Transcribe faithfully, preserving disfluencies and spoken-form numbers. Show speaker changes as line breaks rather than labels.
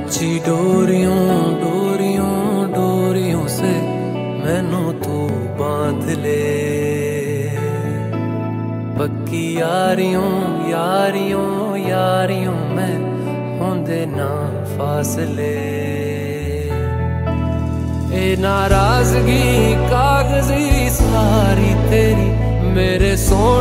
कच्ची डोरियों डोरियों डोरियों से मैनू तू बांध ले। पक्की यारियों यारियों यारियों में होंदे ना फासले। ए नाराजगी कागजी सारी तेरी मेरे सोने